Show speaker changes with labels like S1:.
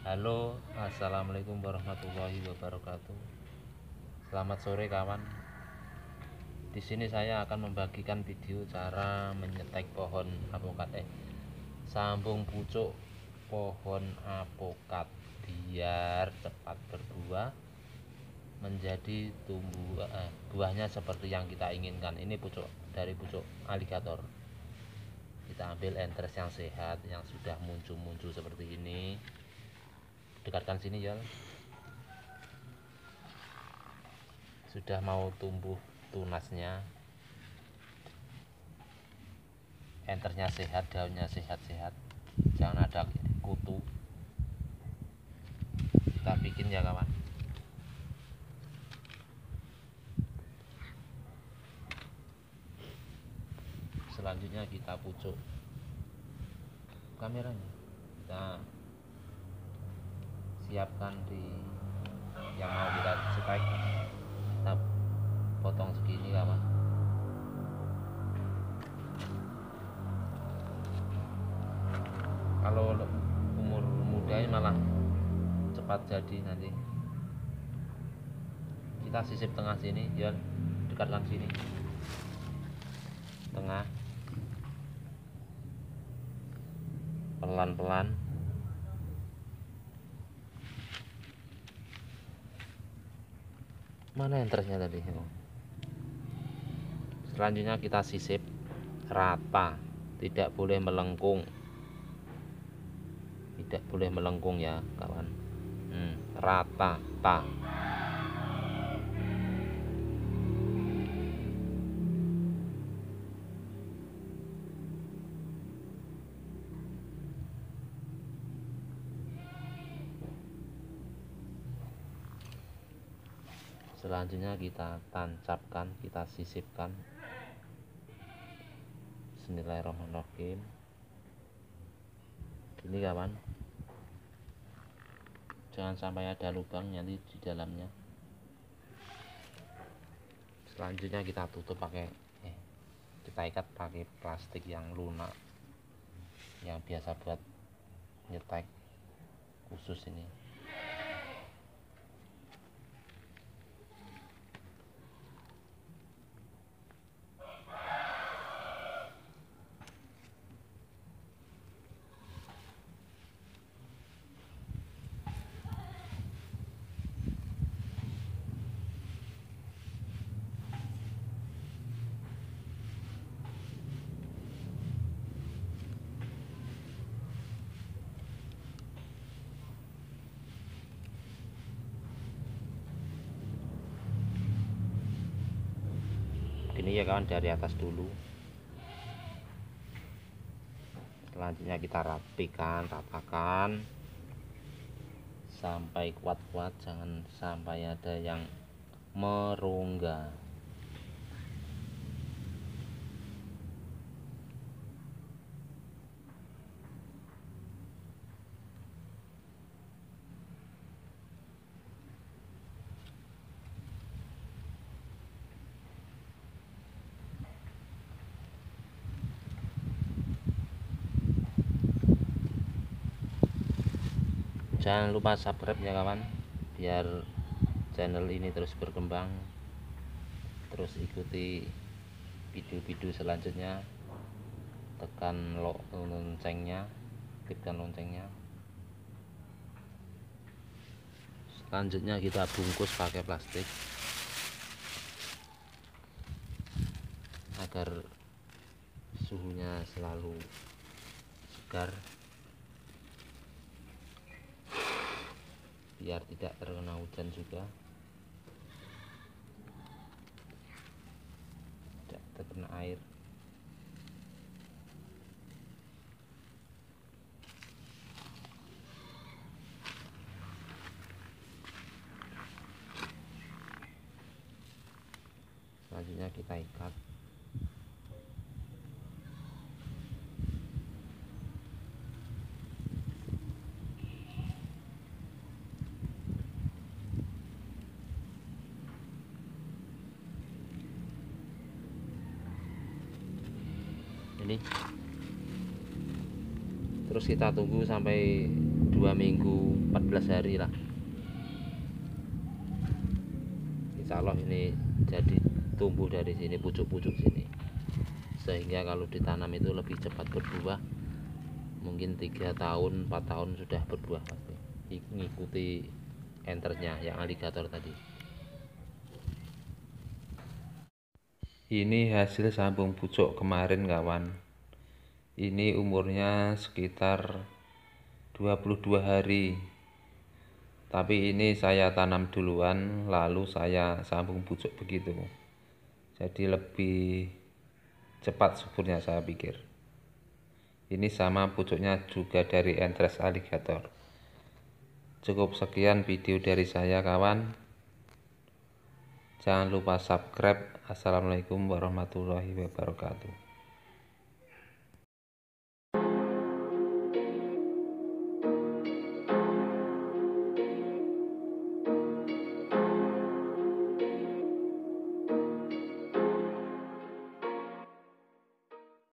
S1: Halo, assalamualaikum warahmatullahi wabarakatuh. Selamat sore kawan. Di sini saya akan membagikan video cara menyetek pohon apokat, sambung pucuk pohon apokat biar cepat berbuah menjadi buahnya seperti yang kita inginkan. Ini pucuk dari pucuk aligator. Kita ambil entres yang sehat, yang sudah muncul-muncul seperti ini. Dekatkan sini ya. Sudah mau tumbuh tunasnya, enternya sehat, daunnya sehat-sehat, jangan ada kutu. Kita bikin ya kawan. Selanjutnya kita pucuk kameranya, kita siapkan di yang mau kita setek. Kita potong segini kawan. Kalau umur muda malah cepat jadi nanti. Kita sisip tengah sini ya, dekatkan sini tengah, pelan-pelan. Mana entersnya tadi? Selanjutnya kita sisip rata, tidak boleh melengkung, tidak boleh melengkung ya kawan. Rata. Selanjutnya kita tancapkan, kita sisipkan. Bismillahirrahmanirrahim. Ini kawan, jangan sampai ada lubang nanti di dalamnya. Selanjutnya kita tutup pakai kita ikat pakai plastik yang lunak, yang biasa buat nyetek khusus ini. Ini ya kawan, dari atas dulu. Selanjutnya kita rapikan, ratakan sampai kuat-kuat, jangan sampai ada yang merongga. Jangan lupa subscribe ya kawan, biar channel ini terus berkembang. Terus ikuti video-video selanjutnya, tekan loncengnya, aktifkan loncengnya. Selanjutnya kita bungkus pakai plastik agar suhunya selalu segar, biar tidak terkena hujan juga, tidak terkena air. Selanjutnya kita ikat. Ini terus kita tunggu sampai 2 minggu 14 hari lah. Insya Allah ini jadi tumbuh dari sini, pucuk-pucuk sini, sehingga kalau ditanam itu lebih cepat berbuah. Mungkin 3 tahun 4 tahun sudah berbuah pasti, ngikuti entersnya yang aligator tadi. Ini hasil sambung pucuk kemarin kawan. Ini umurnya sekitar 22 hari. Tapi ini saya tanam duluan lalu saya sambung pucuk begitu. Jadi lebih cepat suburnya saya pikir. Ini sama pucuknya juga dari entres aligator. Cukup sekian video dari saya kawan. Jangan lupa subscribe. Assalamualaikum warahmatullahi wabarakatuh.